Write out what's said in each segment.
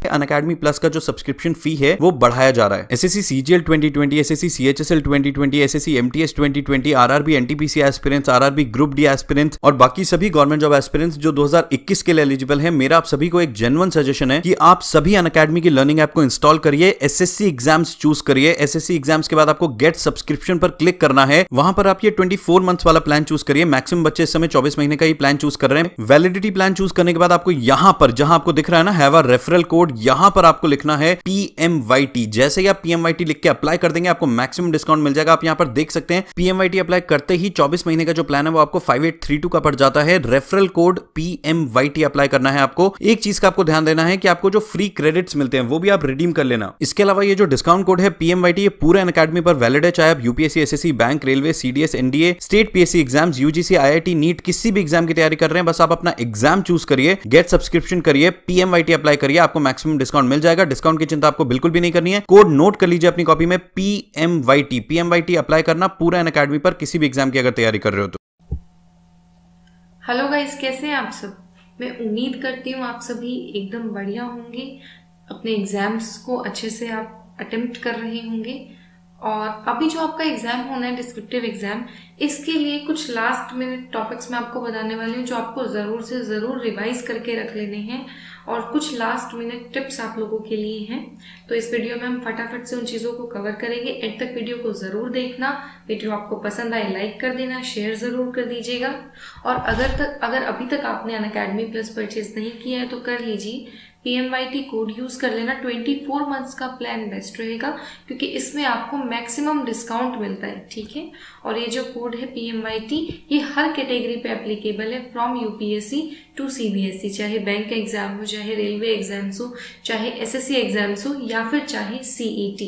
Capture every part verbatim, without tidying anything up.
Unacademy plus का जो subscription फी है वो बढ़ाया जा रहा है। SSC CGL twenty twenty, SSC CHSL twenty twenty, SSC MTS twenty twenty, RRB NTPC aspirants, RRB group D aspirants और बाकी सभी गवर्नमेंट जॉब एस्पिरेंट्स जो दो हज़ार इक्कीस के लिए एलिजिबल है, मेरा आप सभी को एक जेन्युइन सजेशन है कि आप सभी अनअकैडमी की लर्निंग ऐप को इंस्टॉल करिए, एसएससी एग्जाम्स चूज करिए। एसएससी एग्जाम्स के बाद आपको गेट सब्सक्रिप्शन पर क्लिक करना है, वहां पर आप ये चौबीस मंथ्स वाला प्लान चूज करिए। मैक्सिमम बच्चे इस समय चौबीस महीने का ही प्लान चूज कर रहे हैं। वैलिडिटी प्लान चूज करने के बाद आपको यहां पर जहां आपको दिख रहा है ना हैव अ रेफरल कोड, यहां पर आपको लिखना है पीएमवाईटी। जैसे ही आप पीएमवाईटी लिख के अप्लाई कर देंगे आपको मैक्सिमम डिस्काउंट मिल जाएगा। आप यहां पर देख सकते हैं पीएमवाईटी अप्लाई करते ही चौबीस महीने का जो प्लान है वो आपको फाइव एट थ्री टू का पड़ जाता है। रेफरल कोड पीएमवाईटी अप्लाई करना है आपको। एक चीज का आपको ध्यान देना है कि आपको जो फ्री क्रेडिट्स मिलते हैं वो भी आप रिडीम कर लेना। इसके अलावा ये जो डिस्काउंट कोड है पीएमवाईटी, ये पूरे अनअकैडमी पर वैलिड है, चाहे आप UPSC, SSC, bank, railway, CDS, NDA, state PSC exams, UGC, IIT, NEET, किसी भी एग्जाम की तैयारी कर रहे हैं, बस आप अपना एग्जाम चूज करिए, गेट सब्सक्रिप्शन करिए, पीएमवाईटी अप्लाई करिए, आपको मैक्सिमम डिस्काउंट मिल जाएगा। डिस्काउंट की चिंता आपको बिल्कुल भी नहीं करनी है। कोड नोट कर लीजिए अपनी कॉपी में, पीएमवाईटी। पीएमवाईटी अप्लाई करना पूरा अनअकैडमी पर किसी भी एग्जाम की अगर तैयारी कर रहे हो तो। हेलो गाइस, कैसे हैं आप सब? मैं उम्मीद करती हूँ आप सभी एकदम बढ़िया होंगे, अपने एग्जाम्स को अच्छे से आप अटेम्प्ट कर रहे होंगे। और अभी जो आपका एग्जाम होना है, डिस्क्रिप्टिव एग्जाम, इसके लिए कुछ लास्ट मिनट टॉपिक्स मैं आपको बताने वाली हूँ जो आपको ज़रूर से ज़रूर रिवाइज करके रख लेने हैं, और कुछ लास्ट मिनट टिप्स आप लोगों के लिए हैं। तो इस वीडियो में हम फटाफट से उन चीज़ों को कवर करेंगे। एंड तक वीडियो को ज़रूर देखना। वीडियो आपको पसंद आए लाइक कर देना, शेयर ज़रूर कर दीजिएगा। और अगर तक अगर अभी तक आपने अनअकैडमी प्लस परचेज नहीं किया है तो कर लीजिए। पीएमवाईटी कोड यूज कर लेना। चौबीस मंथ्स का प्लान बेस्ट रहेगा क्योंकि इसमें आपको मैक्सिमम डिस्काउंट मिलता है, ठीक है। और ये जो कोड है पीएमवाईटी, ये हर कैटेगरी पे एप्लीकेबल है, फ्रॉम यूपीएससी टू सीबीएसई, चाहे बैंक का एग्जाम हो, चाहे रेलवे एग्जाम्स हो, चाहे एसएससी एग्जाम्स हो, या फिर चाहे सीईटी।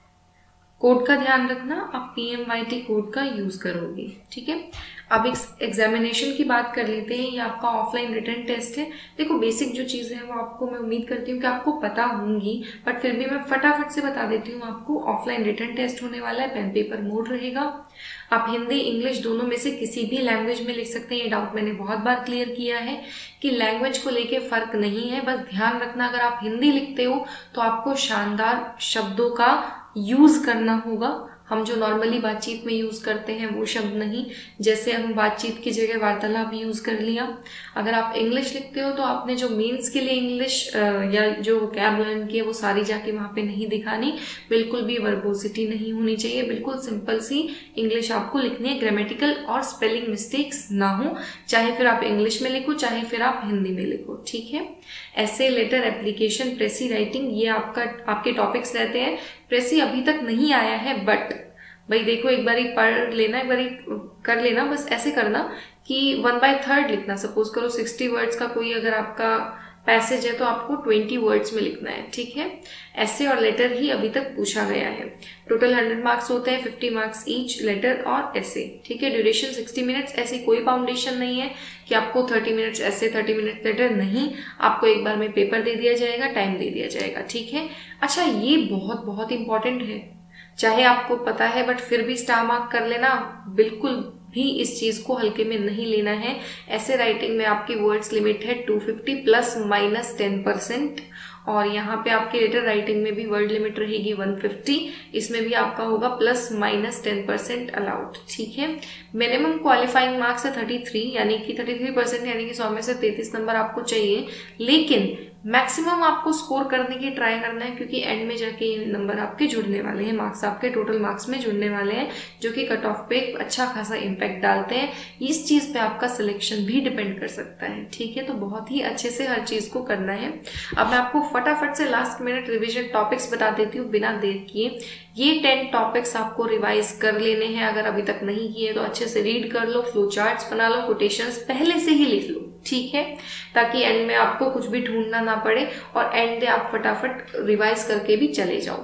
कोड का ध्यान रखना, आप पीएमवाईटी कोड का यूज करोगे, ठीक है। अब एक एग्जामिनेशन की बात कर लेते हैं। ये आपका ऑफलाइन रिटन टेस्ट है। देखो, बेसिक जो चीज़ें हैं वो आपको मैं उम्मीद करती हूँ कि आपको पता होंगी, बट फिर भी मैं फटाफट से बता देती हूँ आपको। ऑफलाइन रिटन टेस्ट होने वाला है, पेन पेपर मोड रहेगा। आप हिंदी इंग्लिश दोनों में से किसी भी लैंग्वेज में लिख सकते हैं। ये डाउट मैंने बहुत बार क्लियर किया है कि लैंग्वेज को लेके फर्क नहीं है, बस ध्यान रखना अगर आप हिंदी लिखते हो तो आपको शानदार शब्दों का यूज करना होगा। हम जो नॉर्मली बातचीत में यूज करते हैं वो शब्द नहीं, जैसे हम बातचीत की जगह वार्तालाप यूज कर लिया। अगर आप इंग्लिश लिखते हो तो आपने जो मीन्स के लिए इंग्लिश या जो कैब लर्न की है वो सारी जाके वहां पे नहीं दिखानी। बिल्कुल भी वर्बोसिटी नहीं होनी चाहिए, बिल्कुल सिंपल सी इंग्लिश आपको लिखनी है, ग्रामेटिकल और स्पेलिंग मिस्टेक्स ना हो। चाहे फिर आप इंग्लिश में लिखो, चाहे फिर आप हिंदी में लिखो, ठीक है। ऐसे, लेटर, एप्लीकेशन, प्रेसी राइटिंग, ये आपका आपके टॉपिक्स रहते हैं। प्रेसी अभी तक नहीं आया है, बट भाई देखो, एक बारी पढ़ लेना, एक बारी कर लेना। बस ऐसे करना कि वन बाय थर्ड लिखना। सपोज करो सिक्सटी वर्ड्स का कोई अगर आपका पैसेज है तो आपको ट्वेंटी वर्ड्स में लिखना है, ठीक है। ऐसे और लेटर ही अभी तक पूछा गया है। टोटल हंड्रेड मार्क्स होते हैं, फिफ्टी मार्क्स ईच, लेटर और ऐसे, ठीक है। Duration sixty minutes. ऐसी कोई फाउंडेशन नहीं है कि आपको थर्टी मिनट्स ऐसे, थर्टी मिनट्स लेटर, नहीं। आपको एक बार में पेपर दे दिया जाएगा, टाइम दे दिया जाएगा, ठीक है। अच्छा, ये बहुत बहुत इंपॉर्टेंट है, चाहे आपको पता है बट फिर भी स्टार मार्क कर लेना। बिल्कुल भी इस चीज को हल्के में नहीं लेना है। ऐसे राइटिंग में आपकी वर्ड्स लिमिट है two fifty plus minus ten percent, और यहाँ पे आपके लेटर राइटिंग में भी वर्ड लिमिट रहेगी वन फिफ्टी। इसमें भी आपका होगा plus minus ten percent allowed, ठीक है। मिनिमम क्वालिफाइंग मार्क्स है थर्टी थ्री, यानी कि थर्टी थ्री परसेंट, यानी कि सौ में से तैंतीस नंबर आपको चाहिए। लेकिन मैक्सिमम आपको स्कोर करने की ट्राई करना है, क्योंकि एंड में जाके ये नंबर आपके जुड़ने वाले हैं, मार्क्स आपके टोटल मार्क्स में जुड़ने वाले हैं, जो कि कट ऑफ पे एक अच्छा खासा इम्पैक्ट डालते हैं। इस चीज पे आपका सिलेक्शन भी डिपेंड कर सकता है, ठीक है। तो बहुत ही अच्छे से हर चीज को करना है। अब मैं आपको फटाफट से लास्ट मिनट रिविजन टॉपिक्स बता देती हूँ बिना देर किए। ये टेन टॉपिक्स आपको रिवाइज कर लेने हैं। अगर अभी तक नहीं किए तो अच्छे से रीड कर लो, फ्लो चार्ट्स बना लो, कोटेशंस पहले से ही लिख लो, ठीक है, ताकि एंड में आपको कुछ भी ढूंढना ना पड़े और एंड में आप फटाफट रिवाइज करके भी चले जाओ।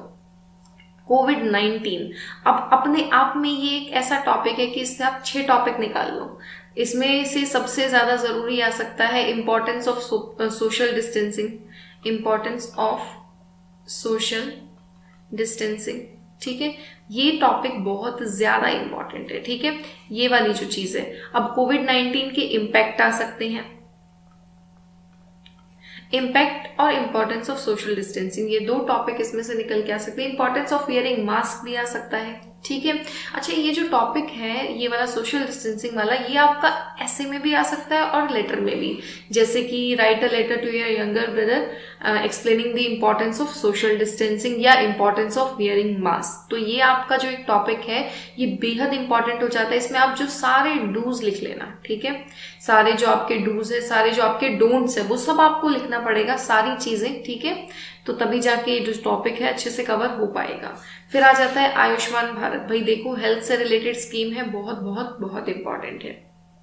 कोविड नाइनटीन अब अपने आप में ये एक ऐसा टॉपिक है कि इससे आप छह टॉपिक निकाल लो। इसमें से सबसे ज्यादा जरूरी आ सकता है importance of social distancing, importance of social distancing, ठीक है। ये टॉपिक बहुत ज्यादा इंपॉर्टेंट है, ठीक है, ये वाली जो चीज है। अब कोविड नाइनटीन के इम्पैक्ट आ सकते हैं। इम्पैक्ट और इम्पोर्टेंस ऑफ सोशल डिस्टेंसिंग, ये दो टॉपिक इसमें से निकल के आ सकते हैं। इम्पोर्टेंस ऑफ वियरिंग मास्क भी आ सकता है, ठीक है। अच्छा, ये जो टॉपिक है ये वाला सोशल डिस्टेंसिंग वाला, ये आपका ऐसे में भी आ सकता है और लेटर में भी, जैसे कि write a letter to your younger brother explaining the importance of social distancing या इम्पोर्टेंस ऑफ वियरिंग मास्क। तो ये आपका जो एक टॉपिक है ये बेहद इंपॉर्टेंट हो जाता है। इसमें आप जो सारे डूज लिख लेना, ठीक है, सारे जो आपके डूज है, सारे जो आपके डोंट्स है, वो सब आपको लिखना पड़ेगा, सारी चीजें, ठीक है। तो तभी जाके जो टॉपिक है अच्छे से कवर हो पाएगा। फिर आ जाता है आयुष्मान भारत। भाई देखो, हेल्थ से रिलेटेड स्कीम है, बहुत बहुत बहुत इंपॉर्टेंट है।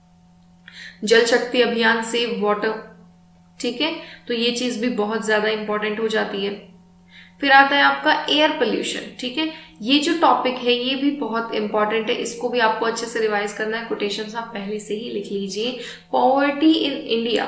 जल शक्ति अभियान, सेव वाटर, ठीक है, तो ये चीज भी बहुत ज्यादा इंपॉर्टेंट हो जाती है। फिर आता है आपका एयर पोल्यूशन, ठीक है, ये जो टॉपिक है ये भी बहुत इंपॉर्टेंट है, इसको भी आपको अच्छे से रिवाइज करना है। कोटेशंस आप पहले से ही लिख लीजिए। पॉवर्टी इन इंडिया,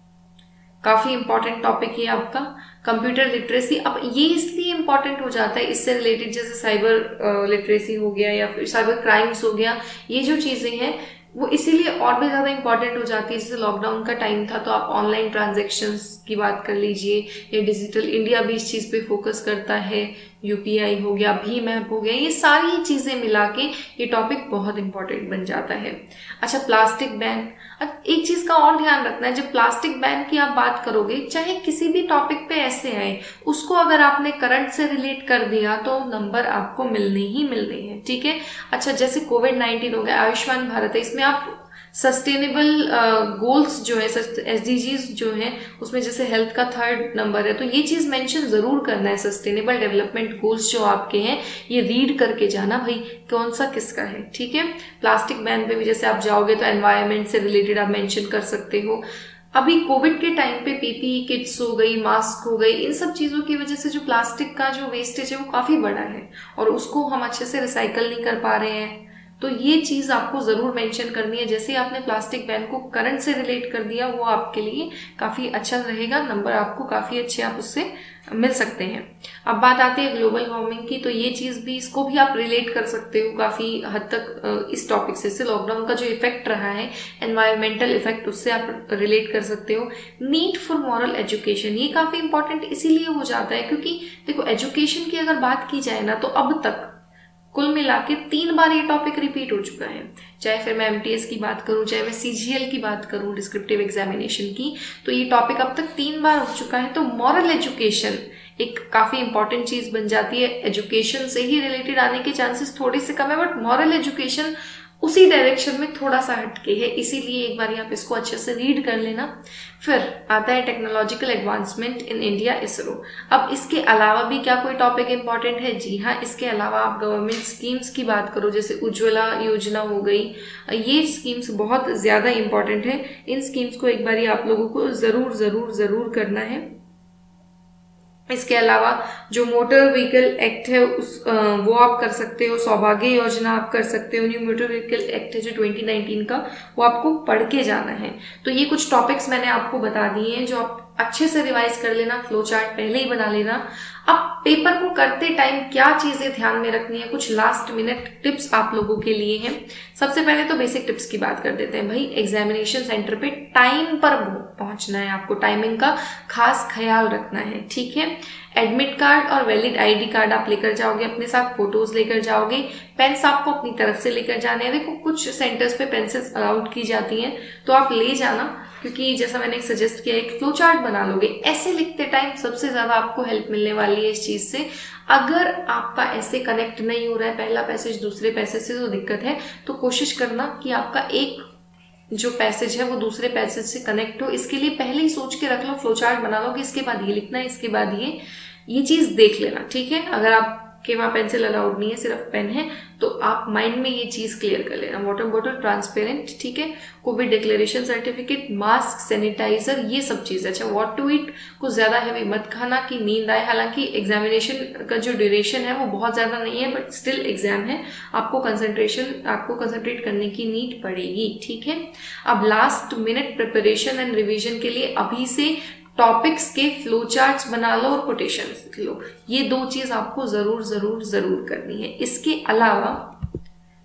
काफी इंपॉर्टेंट टॉपिक है आपका। कंप्यूटर लिटरेसी, अब ये इसलिए इंपॉर्टेंट हो जाता है, इससे रिलेटेड जैसे साइबर लिटरेसी हो गया या फिर साइबर क्राइम्स हो गया, ये जो चीजें हैं वो इसीलिए और भी ज्यादा इंपॉर्टेंट हो जाती है। जैसे लॉकडाउन का टाइम था तो आप ऑनलाइन ट्रांजैक्शंस की बात कर लीजिए, या डिजिटल इंडिया भी इस चीज पे फोकस करता है, यूपीआई हो गया, भीम ऐप हो गया, ये सारी चीजें मिला के ये टॉपिक बहुत इंपॉर्टेंट बन जाता है। अच्छा, प्लास्टिक बैन, एक चीज का और ध्यान रखना है, जब प्लास्टिक बैन की आप बात करोगे, चाहे किसी भी टॉपिक पे ऐसे आए, उसको अगर आपने करंट से रिलेट कर दिया तो नंबर आपको मिलने ही मिलने हैं, ठीक है। अच्छा, जैसे कोविड नाइन्टीन हो गया, आयुष्मान भारत है, इसमें आप सस्टेनेबल गोल्स जो है, एसडीजीज जो है, उसमें जैसे हेल्थ का थर्ड नंबर है, तो ये चीज मेंशन जरूर करना है। सस्टेनेबल डेवलपमेंट गोल्स जो आपके हैं ये रीड करके जाना भाई, कौन सा किसका है, ठीक है। प्लास्टिक बैन पे भी जैसे आप जाओगे तो एनवायरमेंट से रिलेटेड आप मेंशन कर सकते हो। अभी कोविड के टाइम पे पीपीई किट्स हो गई, मास्क हो गई, इन सब चीजों की वजह से जो प्लास्टिक का जो वेस्टेज है वो काफी बड़ा है और उसको हम अच्छे से रिसाइकल नहीं कर पा रहे हैं। तो ये चीज आपको जरूर मेंशन करनी है। जैसे आपने प्लास्टिक बैन को करंट से रिलेट कर दिया, वो आपके लिए काफी अच्छा रहेगा, नंबर आपको काफी अच्छे आप उससे मिल सकते हैं। अब बात आती है ग्लोबल वार्मिंग की, तो ये चीज भी, इसको भी आप रिलेट कर सकते हो काफी हद तक इस टॉपिक से। इससे लॉकडाउन का जो इफेक्ट रहा है, एनवायरमेंटल इफेक्ट, उससे आप रिलेट कर सकते हो। नीड फॉर मॉरल एजुकेशन, ये काफी इंपॉर्टेंट इसीलिए हो जाता है क्योंकि देखो, एजुकेशन की अगर बात की जाए ना, तो अब तक कुल मिला के तीन बार ये टॉपिक रिपीट हो चुका है। चाहे फिर मैं एमटीएस की बात करूं, चाहे मैं सीजीएल की बात करूं, डिस्क्रिप्टिव एग्जामिनेशन की, तो ये टॉपिक अब तक तीन बार हो चुका है। तो मॉरल एजुकेशन एक काफी इंपॉर्टेंट चीज बन जाती है। एजुकेशन से ही रिलेटेड आने के चांसेस थोड़े से कम है, बट मॉरल एजुकेशन उसी डायरेक्शन में थोड़ा सा हटके है, इसीलिए एक बार आप इसको अच्छे से रीड कर लेना। फिर आता है technological advancement in India, ISRO. अब इसके अलावा भी क्या कोई टॉपिक इंपॉर्टेंट है? जी हाँ, इसके अलावा आप गवर्नमेंट स्कीम्स की बात करो, जैसे उज्ज्वला योजना हो गई, ये स्कीम्स बहुत ज्यादा इंपॉर्टेंट है। इन स्कीम्स को एक बार आप लोगों को जरूर जरूर जरूर करना है। इसके अलावा जो मोटर व्हीकल एक्ट है उस आ, वो आप कर सकते हो। सौभाग्य योजना आप कर सकते हो। न्यू मोटर व्हीकल एक्ट है जो ट्वेंटी नाइनटीन का, वो आपको पढ़ के जाना है। तो ये कुछ टॉपिक्स मैंने आपको बता दिए हैं जो आप अच्छे से रिवाइज कर लेना, फ्लो चार्ट पहले ही बना लेना। अब पेपर को करते टाइम क्या चीजें ध्यान में रखनी है, कुछ लास्ट मिनट टिप्स आप लोगों के लिए हैं। सबसे पहले तो बेसिक टिप्स की बात कर देते हैं। भाई, एग्जामिनेशन सेंटर पे टाइम पर पहुंचना है, आपको टाइमिंग का खास ख्याल रखना है, ठीक है। एडमिट कार्ड और वैलिड आईडी कार्ड आप लेकर जाओगे, अपने साथ फोटोज लेकर जाओगे, पेन्स आपको अपनी तरफ से लेकर जाने हैं। देखो, कुछ सेंटर्स पे पेंसिल्स अलाउड की जाती हैं तो आप ले जाना, क्योंकि जैसा मैंने सजेस्ट किया, एक फ्लो चार्ट बना लोगे, ऐसे लिखते टाइम सबसे ज्यादा आपको हेल्प मिलने वाली है इस चीज से। अगर आपका ऐसे कनेक्ट नहीं हो रहा है पहला पैसेज दूसरे पैसेज से, तो दिक्कत है, तो कोशिश करना कि आपका एक जो पैसेज है वो दूसरे पैसेज से कनेक्ट हो। इसके लिए पहले ही सोच के रख लो, फ्लो चार्ट बना लो कि इसके बाद ये लिखना है, इसके बाद ये ये चीज देख लेना, ठीक है। अगर आप कि वहां पेंसिल अलाउड नहीं है, सिर्फ पेन है, तो आप माइंड में ये चीज क्लियर कर लेना। वाटर बॉटल ट्रांसपेरेंट, ठीक है। COVID declaration certificate, mask, sanitizer, ये सब चीज। अच्छा, व्हाट टू ईट, कुछ ज्यादा हैवी मत खाना कि नींद आए। हालांकि एग्जामिनेशन का जो ड्यूरेशन है वो बहुत ज्यादा नहीं है, बट स्टिल एग्जाम है, आपको कंसंट्रेशन आपको कंसंट्रेट करने की नीड पड़ेगी, ठीक है। अब last minute preparation and revision के लिए अभी से टॉपिक्स के फ्लो चार्ट्स बना लो और कोटेशंस लिख लो। ये दो चीज आपको जरूर जरूर जरूर करनी है। इसके अलावा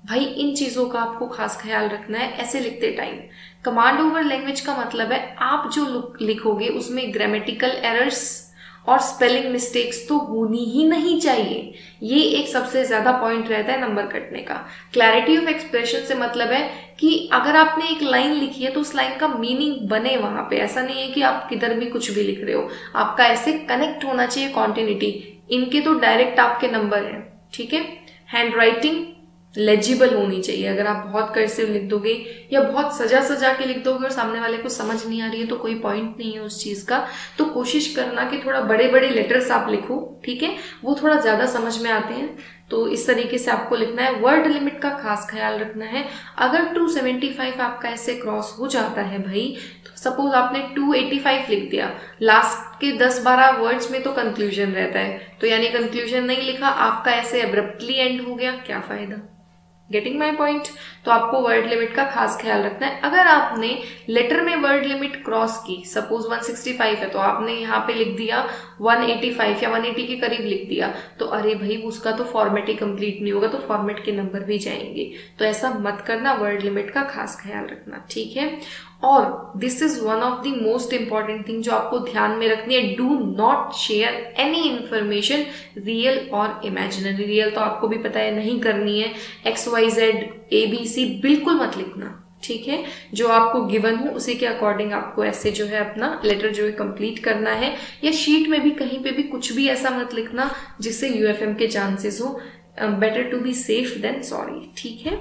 भाई इन चीजों का आपको खास ख्याल रखना है ऐसे लिखते टाइम। कमांड ओवर लैंग्वेज का मतलब है आप जो लिखोगे उसमें ग्रामेटिकल एरर्स और स्पेलिंग मिस्टेक्स तो होनी ही नहीं चाहिए। ये एक सबसे ज्यादा पॉइंट रहता है नंबर कटने का। क्लैरिटी ऑफ एक्सप्रेशन से मतलब है कि अगर आपने एक लाइन लिखी है तो उस लाइन का मीनिंग बने वहां पे, ऐसा नहीं है कि आप किधर भी कुछ भी लिख रहे हो, आपका ऐसे कनेक्ट होना चाहिए कॉन्टिन्यूटी। इनके तो डायरेक्ट आपके नंबर है, ठीक है। हैंड राइटिंग लेजिबल होनी चाहिए। अगर आप बहुत कर्सिव लिख दोगे या बहुत सजा सजा के लिख दोगे और सामने वाले को समझ नहीं आ रही है तो कोई पॉइंट नहीं है उस चीज का। तो कोशिश करना कि थोड़ा बड़े बड़े लेटर्स आप लिखो, ठीक है, वो थोड़ा ज्यादा समझ में आते हैं। तो इस तरीके से आपको लिखना है। वर्ड लिमिट का खास ख्याल रखना है। अगर टू सेवेंटी फाइव आपका ऐसे क्रॉस हो जाता है भाई, तो सपोज आपने टू एटी फाइव लिख दिया, लास्ट के दस बारह वर्ड्स में तो कंक्लूजन रहता है, तो यानी कंक्लूजन नहीं लिखा, आपका ऐसे एब्रप्टली एंड हो गया, क्या फायदा। Getting my point. तो आपको वर्ड लिमिट का खास ख्याल रखना है। अगर आपने लेटर में वर्ड लिमिट क्रॉस की, सपोज वन सिक्सटी फाइव है तो आपने यहाँ पे लिख दिया वन एटी फाइव या वन एटी के करीब लिख दिया, तो अरे भाई उसका तो फॉर्मेट ही कंप्लीट नहीं होगा, तो फॉर्मेट के नंबर भी जाएंगे। तो ऐसा मत करना, वर्ड लिमिट का खास ख्याल रखना, ठीक है। और this is one of the most important thing जो आपको ध्यान में रखनी है, do not share any information real और इमेजिनरी। रियल तो आपको भी पता है नहीं करनी है, X Y Z A B C बिल्कुल मत लिखना, ठीक है। जो आपको गिवन हो उसी के अकॉर्डिंग आपको ऐसे जो है अपना लेटर जो है कंप्लीट करना है। या शीट में भी कहीं पे भी कुछ भी ऐसा मत लिखना जिससे यूएफएम के चांसेस हो। Better to be safe than sorry, ठीक है।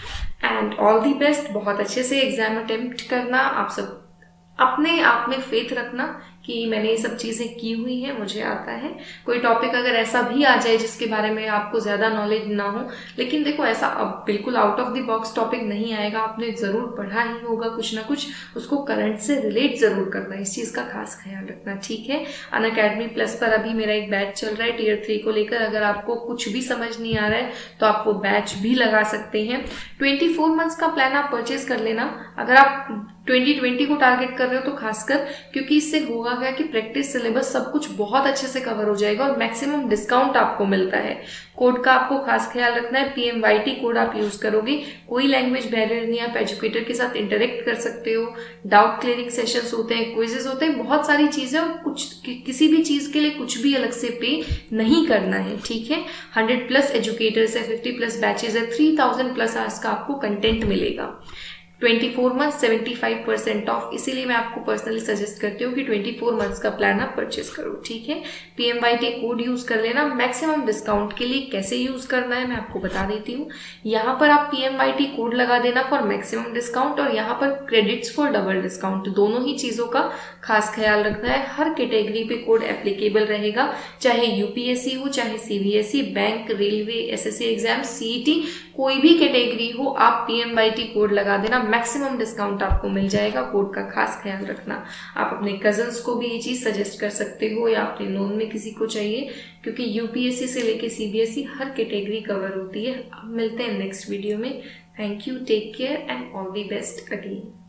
And all the best. बहुत अच्छे से एग्जाम अटेम्प्ट करना। आप सब अपने आप में फेथ रखना कि मैंने ये सब चीजें की हुई है, मुझे आता है। कोई टॉपिक अगर ऐसा भी आ जाए जिसके बारे में आपको ज्यादा नॉलेज ना हो, लेकिन देखो ऐसा अब बिल्कुल out of the box topic नहीं आएगा, आपने जरूर पढ़ा ही होगा कुछ ना कुछ, उसको करंट से रिलेट जरूर करना, इस चीज का खास ख्याल रखना, ठीक है। अनअकैडमी प्लस पर अभी मेरा एक बैच चल रहा है टीयर थ्री को लेकर। अगर आपको कुछ भी समझ नहीं आ रहा है तो आप वो बैच भी लगा सकते हैं। ट्वेंटी फोर मंथ्स का प्लान आप परचेज कर लेना। अगर आप ट्वेंटी ट्वेंटी को टारगेट कर रहे हो तो खासकर, क्योंकि इससे होगा क्या कि प्रैक्टिस सिलेबस सब कुछ बहुत अच्छे से कवर हो जाएगा और मैक्सिमम डिस्काउंट आपको मिलता है। कोड का आपको खास ख्याल रखना है, पीएमवाईटी कोड आप यूज करोगे, कोई लैंग्वेज बैरियर नहीं, आप एजुकेटर के साथ इंटरेक्ट कर सकते हो, डाउट क्लियरिंग सेशंस होते हैं, क्विजेस होते हैं, बहुत सारी चीजें, और कुछ कि, किसी भी चीज के लिए कुछ भी अलग से पे नहीं करना है, ठीक है। हंड्रेड प्लस एजुकेटर्स है, फिफ्टी प्लस बैचेस है, थ्री थाउजेंड प्लस आवर्स का आपको कंटेंट मिलेगा। Twenty four months seventy five percent off, इसीलिए मैं आपको पर्सनली सजेस्ट करती हूँ कि ट्वेंटी फोर मंथ्स का प्लान आप परचेस करो, ठीक है। पीएमवाईटी कोड यूज कर लेना। मैक्सिमम डिस्काउंट के लिए कैसे यूज करना है मैं आपको बता देती हूँ। यहाँ पर आप पीएमवाईटी कोड लगा देना फॉर मैक्सिमम डिस्काउंट, और यहाँ पर क्रेडिट्स फॉर डबल डिस्काउंट, दोनों ही चीजों का खास ख्याल रखना है। हर कैटेगरी पे कोड एप्लीकेबल रहेगा, चाहे यूपीएससी हो, चाहे CBSE, bank, railway, SSC exam, CET, कोई भी कैटेगरी हो, आप पीएमवाईटी कोड लगा देना, मैक्सिमम डिस्काउंट आपको मिल जाएगा। कोड का खास ख्याल रखना। आप अपने कजन्स को भी ये चीज सजेस्ट कर सकते हो या अपने नोन में किसी को चाहिए, क्योंकि यूपीएससी से लेके सीबीएसई हर कैटेगरी कवर होती है। अब मिलते हैं नेक्स्ट वीडियो में। Thank you, take care and all the best again.